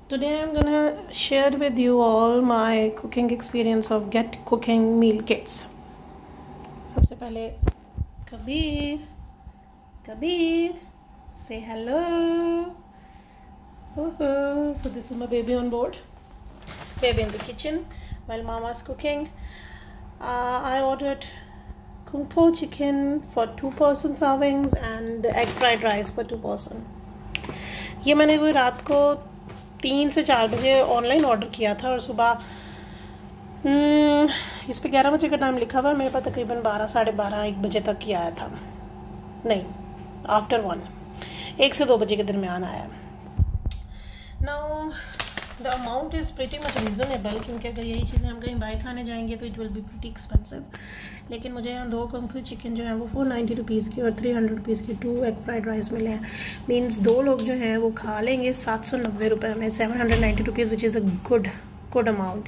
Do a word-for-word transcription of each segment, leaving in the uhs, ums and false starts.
Today I'm gonna share with you all my cooking experience of Get Cooking meal kits. सबसे पहले Kabir Kabir say hello. Oh, so this is my baby on board, baby in the kitchen while mama's cooking. uh, I ordered kung po chicken for two person servings and egg fried rice for two person. ये मैंने कोई रात को तीन से चार बजे online order किया था और सुबह इस पे ग्यारह बजे का टाइम लिखा हुआ है, मेरे पास तकरीबन बारह साढ़े बारह एक बजे तक ही आया था, नहीं आफ्टर वन एक से दो बजे के दरमियान आया. Now the amount is pretty much reasonable, क्योंकि अगर यही चीज़ें हम कहीं बाहर खाने जाएंगे तो it will be pretty expensive. लेकिन मुझे यहाँ दो कung fu चिकन जो है वो फोर नाइन्टी रुपीज़ की और थ्री हंड्रेड रुपीज़ की टू एग फ्राइड राइस मिले हैं. मीन्स दो लोग जो हैं वो खा लेंगे सात सौ नब्बे रुपये में, seven hundred ninety rupees which is a good good amount.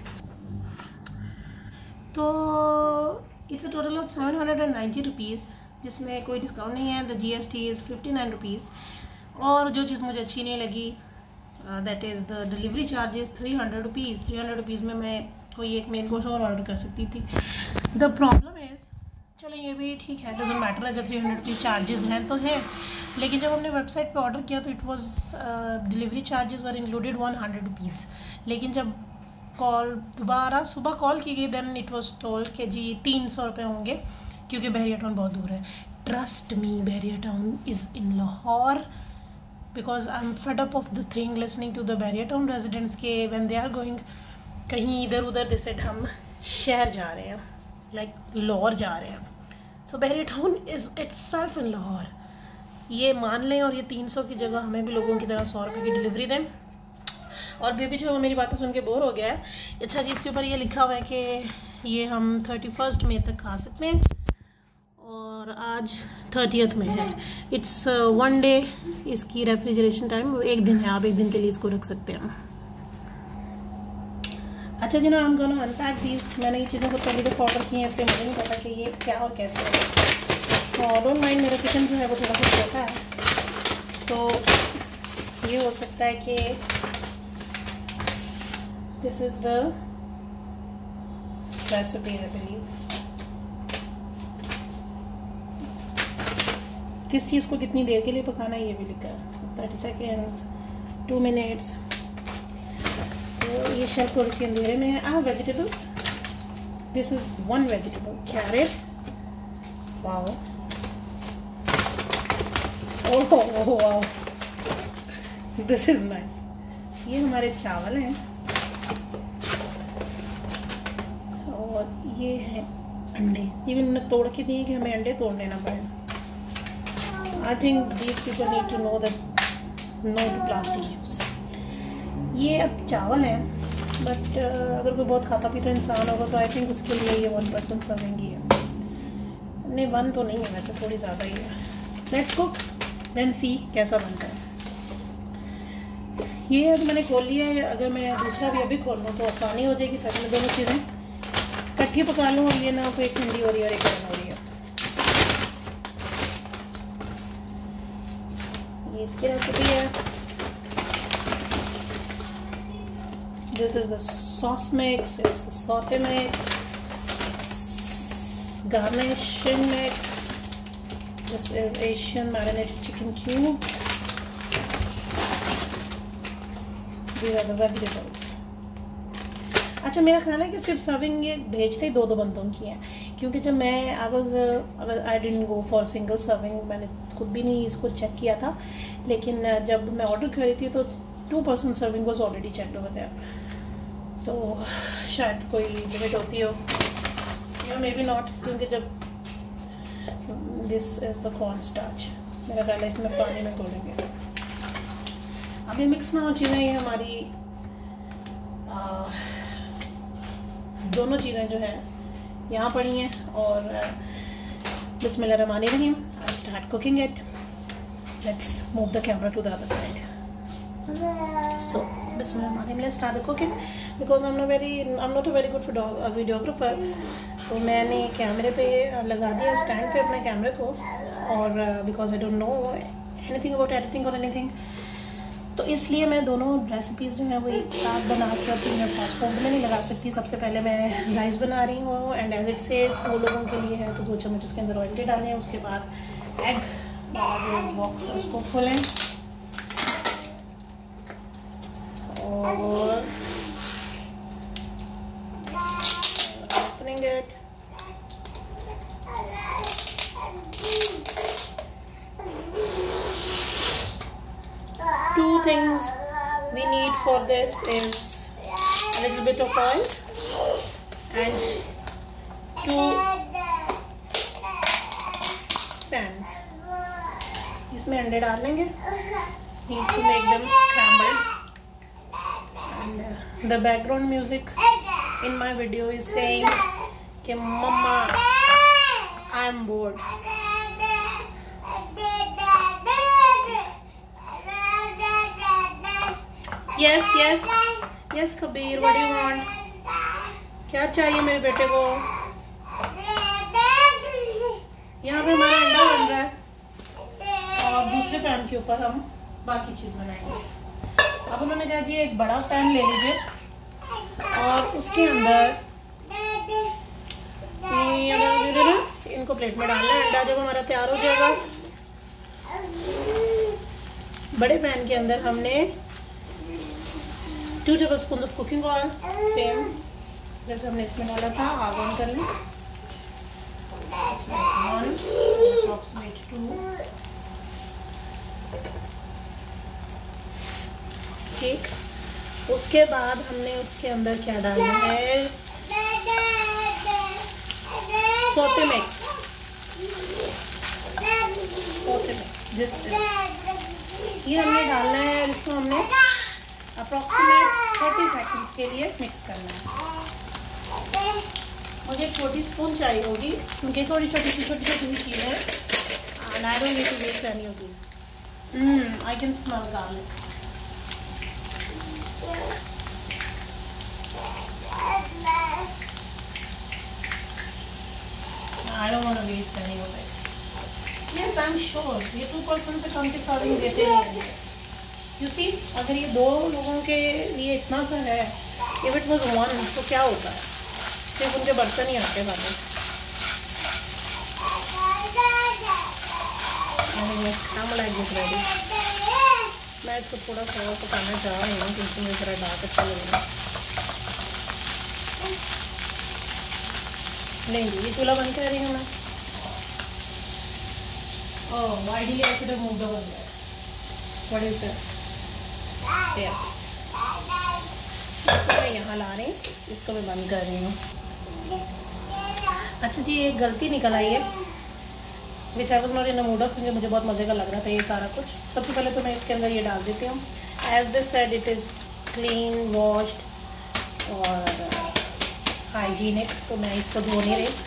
तो it's a total of seven hundred and ninety rupees, जिसमें कोई डिस्काउंट नहीं है. The G S T is fifty nine rupees. और जो चीज़ मुझे अच्छी नहीं लगी that is the delivery charges three hundred rupees. Three hundred rupees में मैं कोई एक मेन कोर्स और ऑर्डर कर सकती थी. द प्रॉब्लम इज़, चलो ये भी ठीक है, डजेंट मैटर अगर थ्री हंड्रेड रुपीज़ चार्जेस हैं तो हैं, लेकिन जब हमने वेबसाइट पे ऑर्डर किया तो it was delivery charges were included one hundred rupees. लेकिन जब कॉल दोबारा सुबह कॉल की गई देन इट वाज टोल्ड कि जी तीन सौ रुपये होंगे क्योंकि बहरिया टाउन बहुत दूर है. Trust me, Bahria Town is in Lahore, because I am fed up of the thing listening to the Bahria Town residents के व्हेन दे आर गोइंग कहीं इधर उधर दे सेड हम शहर जा रहे हैं, लाइक लाहौर जा रहे हैं. So Bahria Town is itself in Lahore, ये मान लें. और ये तीन सौ की जगह हमें भी लोगों की तरह सौ रुपये की डिलीवरी दें. और बेबी जो मेरी बातें सुन के बोर हो गया है. अच्छा जी, इसके ऊपर ये लिखा हुआ है कि ये हम थर्टी फर्स्ट मई तक खा सकते हैं और आज थर्टियथ में है. इट्स वन डे इसकी रेफ्रिजरेशन टाइम एक दिन है, आप एक दिन के लिए इसको रख सकते हैं. अच्छा जी ना, हम गोना अनपैक दीज. मैंने ये चीज़ें बहुत पहली दफ़ा ऑर्डर की हैं इसलिए मुझे नहीं पता कि ये क्या और कैसे है. तो डोंट माइंड, मेरा किचन जो है वो थोड़ा सा छोटा है, तो ये हो सकता है कि this is the recipe I believe. किस चीज़ को कितनी देर के लिए पकाना है ये भी लिखा है, थर्टी सेकेंड्स, टू मिनट्स. तो ये शेल्फ थोड़ी सी अंधेरे में है. Ah vegetables, this is one vegetable carrot. Wow, oh wow, this is nice. ये हमारे चावल हैं और ये हैं अंडे. ये भी उन्होंने तोड़ के दिए कि हमें अंडे तोड़ने ना पड़े. I think these people need to know that no to plastic use. ये अब चावल हैं, बट uh, अगर कोई बहुत खाता पीता इंसान होगा तो आई थिंक उसके लिए ये वन पर्सन सर्विंग ही है. नहीं, वन तो नहीं है वैसे, थोड़ी ज़्यादा ही है. लेट्स कुक देन सी कैसा बनता है. ये अब मैंने खोल लिया है. अगर मैं दूसरा भी अभी खोल लूँ तो आसानी हो जाएगी, ताकि मैं दोनों चीज़ें इकट्ठी पका लूँ और ये ना कोई एक ठंडी हो रही है और एक गर्म हो रही है. ये इसकी रेसिपी है. This is the sauce mix, it's the saute mix, it's garnishing mix. This is Asian marinated chicken cubes. These are the vegetables. अच्छा, मेरा ख्याल है कि सिर्फ सर्विंग ये भेजते ही दो दो बंदों की है, क्योंकि जब मैं I was I didn't go for single serving. मैंने खुद भी नहीं इसको चेक किया था, लेकिन जब मैं ऑर्डर कर रही थी तो two person serving was already check over there. तो शायद कोई लिमिट होती हो या मे बी नॉट, क्योंकि जब this is the corn starch, मेरा ख्याल है इसमें पानी में घोलेंगे. अभी मिक्स ना हो चीज़ें. ये हमारी आ, दोनों चीज़ें जो हैं यहाँ पड़ी हैं और बिस्मिल्लाह रहमान रहीम. I start cooking it. Let's move the camera to the other side. So, bismillah, let's start the cooking because I'm not very, I'm not a very good videographer. तो मैंने कैमरे पे लगा दिया स्टैंड पे अपने कैमरे को, और because I don't know anything about editing और एनीथिंग, तो इसलिए मैं दोनों रेसिपीज़ जो हैं वो एक साथ बना के अपनी मैं फास्ट फूड में नहीं लगा सकती। सबसे पहले मैं राइस बना रही हूँ एंड एज इट सेज दो लोगों के लिए है तो दो चम्मच उसके अंदर ऑयल के डालें। उसके बाद एग वाला जो बॉक्स है उसको खोलें और opening it, two things we need for this is a little bit of oil and two pans. इसमें अंडे डाल लेंगे, need to make them scrambled. And uh, the background music in my video is saying कि mama I am bored. Yes, yes, yes, Kabir, what do you want? क्या चाहिए मेरे बेटे को? यहाँ पे हमारा अंडा बन रहा है और दूसरे पैन के ऊपर हम बाकी चीज़ बनाएंगे। अब उन्होंने कहा जी एक बड़ा पैन ले लीजिए और उसके अंदर इनको प्लेट में डालना है। अंडा जब हमारा तैयार हो जाएगा, बड़े पैन के अंदर हमने two tablespoon of cooking oil, same जैसे हमने इसमें डाला था, आग ऑन कर लें। ठीक, उसके बाद हमने उसके अंदर क्या डालना है, saute mix, saute mix this ये हमने डालना है और इसको हमने अप्रॉक्सीमेट थर्टी सेकेंड्स के लिए मिक्स करना है। मुझे एक छोटी स्पून चाहिए होगी क्योंकि थोड़ी छोटी सी छोटी छोटी सी चीज़ है and I don't need to waste any of this. I can smell garlic. I don't want to waste any of it. Yes I am sure ये टू पर्सन से कम के सर्विंग देते हैं। यू सी, अगर ये दो लोगों के लिए इतना सा है, इफ इट वाज वन तो क्या होता है, सिर्फ उनके बर्तन ही आते हैं। मैं इसको थोड़ा सा पकाना चाह रही हूँ क्योंकि मुझे ज़रा डार्क अच्छा लगेगा। नहीं ये चूल्हा बंद कर रही हूँ मैं। Oh ideally I should have moved over there. What is that? Yes, इसको मैं यहाँ ला रही हूँ, इसको मैं बंद कर रही हूँ। अच्छा जी, एक गलती निकल आई है which I was not in a mood of, क्योंकि मुझे बहुत मज़े का लग रहा था ये सारा कुछ। सबसे पहले तो मैं इसके अंदर ये डाल देती हूँ। As this said it is clean washed और हाइजीनिक, तो मैं इसको धो नहीं रही।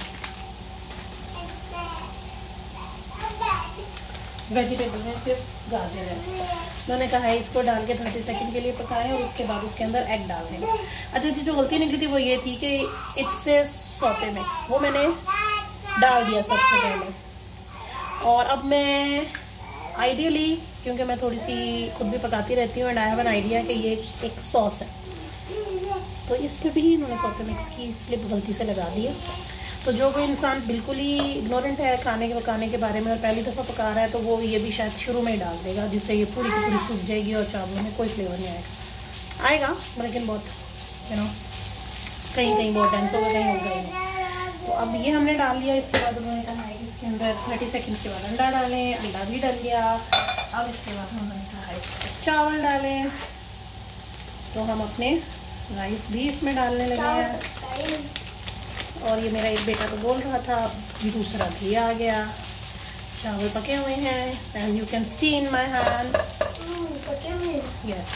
वेजिटेबल है, सिर्फ गाजर है। उन्होंने कहा है इसको डाल के थर्टी सेकेंड के लिए पकाएं और उसके बाद उसके अंदर एग डाल दें। अच्छा जी, जो गलती निकली थी वो ये थी कि इट्स ए सौते मिक्स, वो मैंने डाल दिया सबसे पहले। और अब मैं आइडियली, क्योंकि मैं थोड़ी सी खुद भी पकाती रहती हूँ and I have an idea कि ये एक सॉस है, तो इस पर भी इन्होंने सौते मिक्स की स्लिप गलती से लगा दी है। तो जो कोई इंसान बिल्कुल ही इग्नोरेंट है खाने के पकाने के बारे में और पहली दफ़ा पका रहा है तो वो ये भी शायद शुरू में ही डाल देगा, जिससे ये पूरी की पूरी सूख जाएगी और चावलों में कोई फ्लेवर नहीं आएगा आएगा लेकिन बहुत यू नो कहीं कहीं बहुत डेंस होगा, कहीं होगा ही नहीं। तो अब ये हमने डाल लिया। इसके बाद उन्होंने कहा है कि इसके अंदर थर्टी सेकेंड्स के बाद अंडा डालें। अंडा भी डाल दिया। अब इसके बाद उन्होंने कहा है इसमें चावल डालें, तो हम अपने राइस भी इसमें डालने लगे हैं। और ये मेरा एक बेटा तो बोल रहा था, दूसरा भी आ गया। चावल पके हुए हैं, as you can see in my hand. पके हुए यस,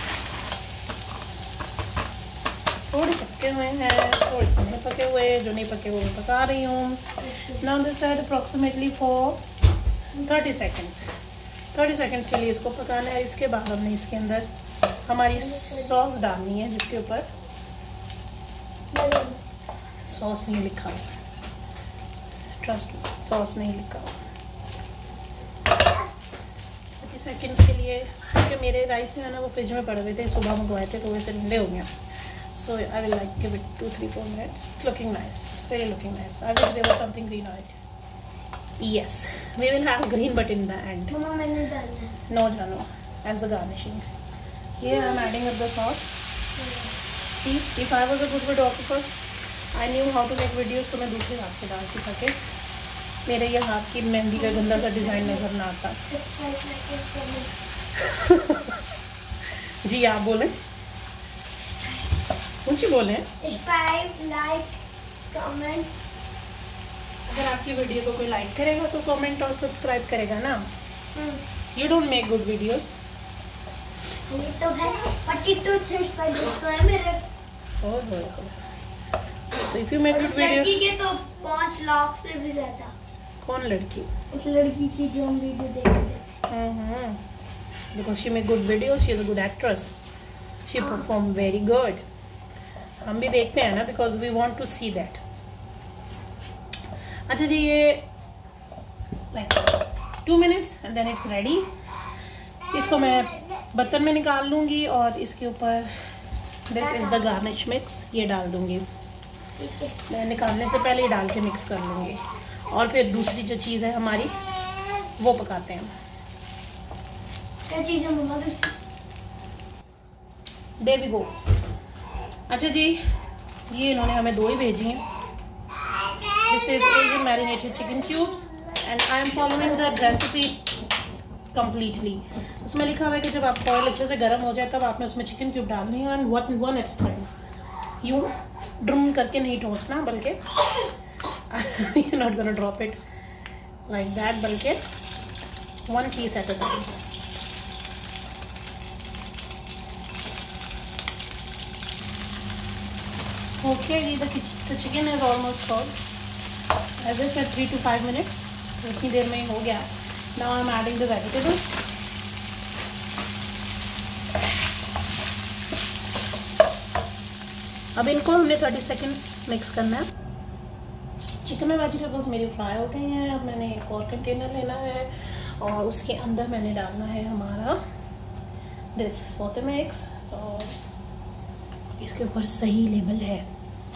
थोड़े पके हुए हैं, थोड़े से नहीं पके हुए। जो नहीं पके हुए मैं पका रही हूँ। Now this said approximately for thirty seconds thirty seconds के लिए इसको पकाना है। इसके बाद हमने इसके अंदर हमारी सॉस डालनी है, जिसके ऊपर सॉस नहीं लिखा हुआ, ट्रस्ट सॉस नहीं लिखा हुआ। थर्टी सेकेंड्स के लिए, क्योंकि मेरे राइस जो है ना वो फ्रिज में पड़े हुए थे, सुबह मंगवाए थे तो वैसे ठंडे हो गए. So I will like give it two three four minutes. Looking nice, it's very looking nice. I will give something green on it. Yes, we will have green but in the end. Mama, मैंने डालना है. No, Janu, as the garnishing. Here I am adding up the sauce. See, if I was a good videographer, I knew how to make videos, तो मैं दूसरे हाथ से डालती ताकि मेरे ये हाथ की मेहंदी का गंदा सा डिज़ाइन नज़र ना आता. जी आप बोलें. ऊँची बोलें. Subscribe, like, comment. अगर आपकी वीडियो को कोई लाइक करेगा तो कमेंट और सब्सक्राइब करेगा ना. You don't make good videos. ये तो है बत्तीस सब्सक्राइबर्स तो है मेरे. ओह हो. तो if you make good videos. लड़की के तो पाँच लाख से भी ज्यादा. कौन लड़की? उस लड़की की जो हम वीडियो देख रहे थे. Hmm. Because she make good videos, she is a good actress. She perform very good. हम भी देखते हैं ना because we want to see that. अच्छा जी, ये like two minutes and then it's ready. इसको मैं बर्तन में निकाल लूँगी और इसके ऊपर this is the garnish mix ये डाल दूँगी. मैं निकालने से पहले ही डाल के मिक्स कर लूँगी और फिर दूसरी जो चीज़ है हमारी वो पकाते हैं. क्या चीज़ है मम्मा? There we go. अच्छा जी, ये इन्होंने हमें दो ही भेजी हैं. This is Asian marinated chicken cubes and I am following the recipe completely. उसमें लिखा हुआ है कि जब आपका ऑयल अच्छे से गर्म हो जाए तब आपने उसमें चिकन क्यूब डालनी है and one one at a time. यूँ ड्रम करके नहीं ठोसना, बल्कि you're not gonna drop it like that, बल्कि one piece at a time. Okay, the the chicken is almost cooked. As I said, three to five minutes. इतनी देर में ही हो गया. Now I'm adding the vegetables. अब इनको हमने thirty seconds mix करना है. चिकन और वेजिटेबल्स मेरी फ्राई हो गई हैं. अब मैंने एक और कंटेनर लेना है और उसके अंदर मैंने डालना है हमारा दिस सौते मिक्स. और इसके ऊपर सही लेबल है.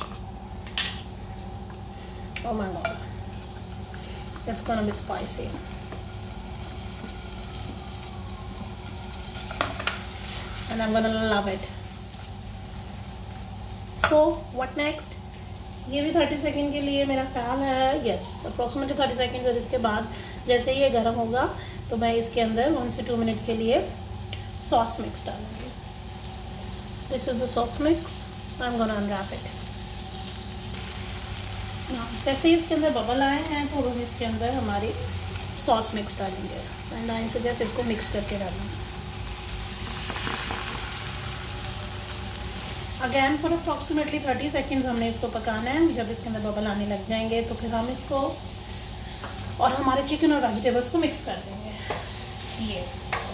Oh my god, it's gonna be spicy. And I'm gonna love it. So what next? ये भी थर्टी सेकेंड के लिए मेरा ख्याल है. Yes, approximately thirty second. और इसके बाद जैसे ही ये गर्म होगा तो मैं इसके अंदर वन से टू मिनट के लिए सॉस मिक्स डालूंगी. This is the sauce mix. I am gonna unwrap it. जैसे ही इसके अंदर बबल आए हैं तो हम इसके अंदर हमारी सॉस मिक्स डालेंगे. एंड आई सजेस्ट इसको मिक्स करके डालें. Again for approximately thirty seconds हमने इसको पकाना है. जब इसके अंदर बबल आने लग जाएंगे तो फिर हम इसको और हमारे चिकन और वेजिटेबल्स को मिक्स कर देंगे. ये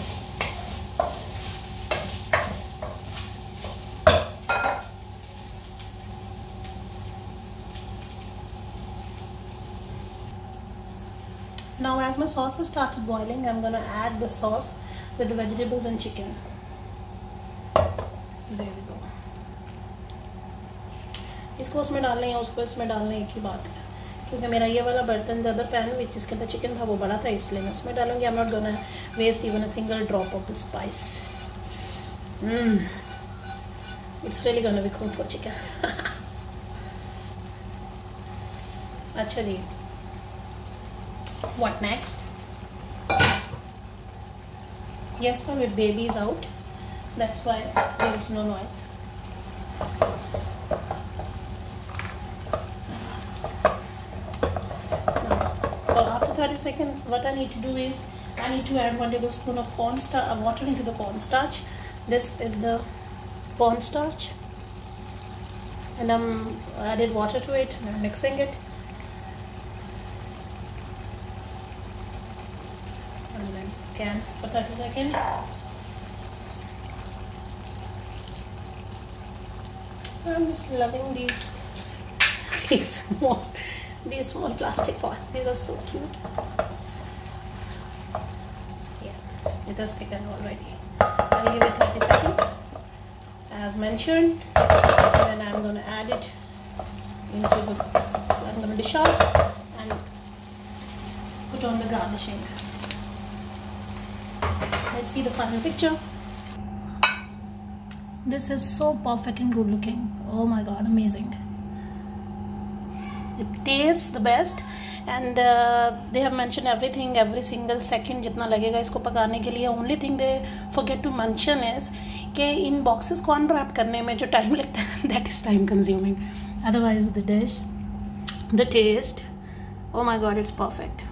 now as my sauce has started boiling, I'm gonna add the sauce with the vegetables and chicken. There we go. इसको उसमें डालने या उसको इसमें डालने एक ही बात है, क्योंकि मेरा ये वाला बर्तन द अदर पैन विच जिसके अंदर चिकन था वो बड़ा था, इसलिए मैं उसमें डालूंगी. I am not gonna waste even a single drop of the spice. It's really gonna be cooked for chicken. अच्छा जी, what next? Yes, my baby is out. That's why there is no noise. Now, for after thirty seconds, what I need to do is I need to add one tablespoon of cornstarch, uh, water into the cornstarch. This is the cornstarch, and I'm added water to it. I'm mixing it. Can for thirty seconds. I'm just loving these these small these small plastic pots. These are so cute. Yeah, it is thickened already. I'll give it thirty seconds as mentioned, and then I'm going to add it into the, I'm going to dish out and put on the garnishing. Let's see the final picture. This is so perfect and good looking. Oh my god, amazing. It tastes the best, and uh, they have mentioned everything, every single second जितना लगेगा इसको पकाने के लिए. Only thing they forget to mention is कि इन boxes को unwrap करने में जो time लगता है, that is time consuming. Otherwise the dish, the taste, oh my god, it's perfect.